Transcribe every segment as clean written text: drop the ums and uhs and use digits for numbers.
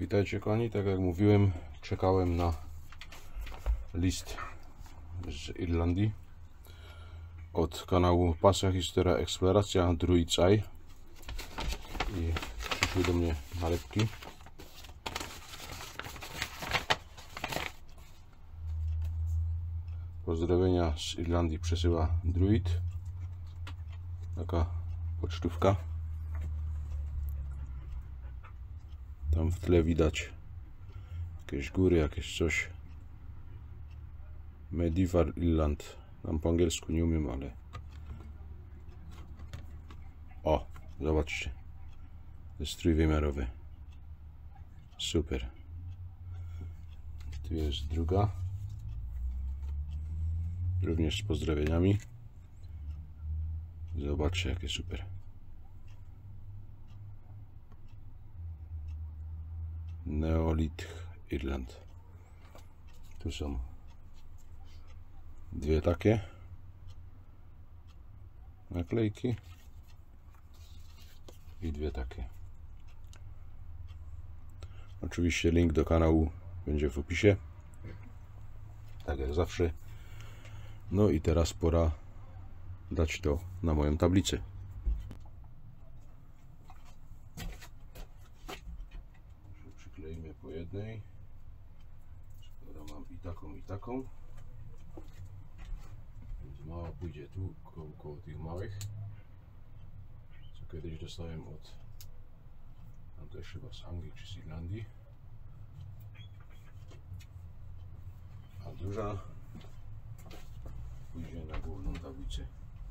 Witajcie kochani, tak jak mówiłem, czekałem na list z Irlandii od kanału Pasja, Historia, Eksploracja Druid's Eye i przyszły do mnie nalepki. Pozdrowienia z Irlandii przesyła Druid. Taka pocztówka. Tam w tle widać jakieś góry, jakieś coś. Medieval Irland. Tam po angielsku nie umiem, ale... O, zobaczcie. To jest trójwymiarowy. Super. Tu jest druga. Również z pozdrowieniami. Zobaczcie, jakie super. Neolith Irland. Tu są dwie takie naklejki i dwie takie. Oczywiście link do kanału będzie w opisie, tak jak zawsze. No i teraz pora dać to na moją tablicę. Przyklejmy po jednej. Skoro mam i taką, więc mała pójdzie tu koło tych małych, co kiedyś dostałem od, tam też chyba z Anglii czy z Irlandii, a duża pójdzie na główną tablicę.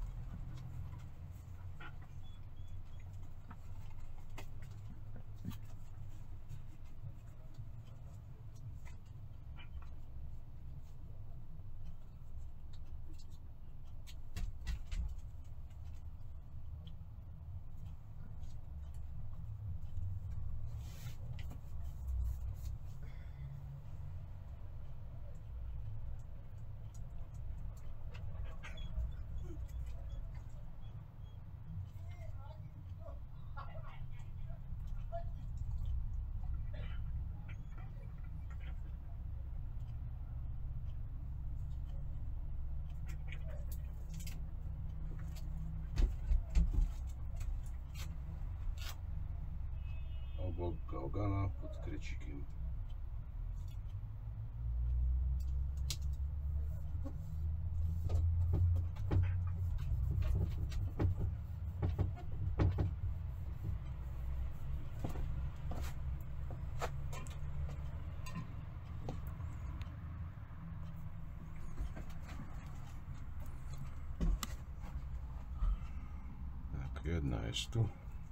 Obok gałgana pod krecikiem. Tak, jedna jest tu.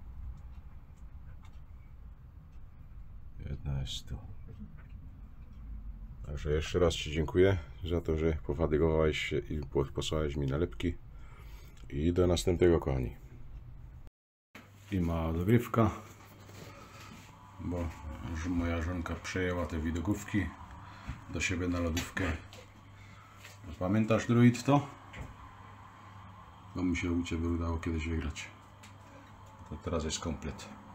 Jedna jest tu. Także jeszcze raz Ci dziękuję za to, że pofatygowałeś się i posłałeś mi nalepki. I do następnego, kochani. I mała dogrywka, bo już moja żonka przejęła te widokówki do siebie na lodówkę. Pamiętasz, Druid, to? Bo mi się u Ciebie udało kiedyś wygrać. To teraz jest komplet.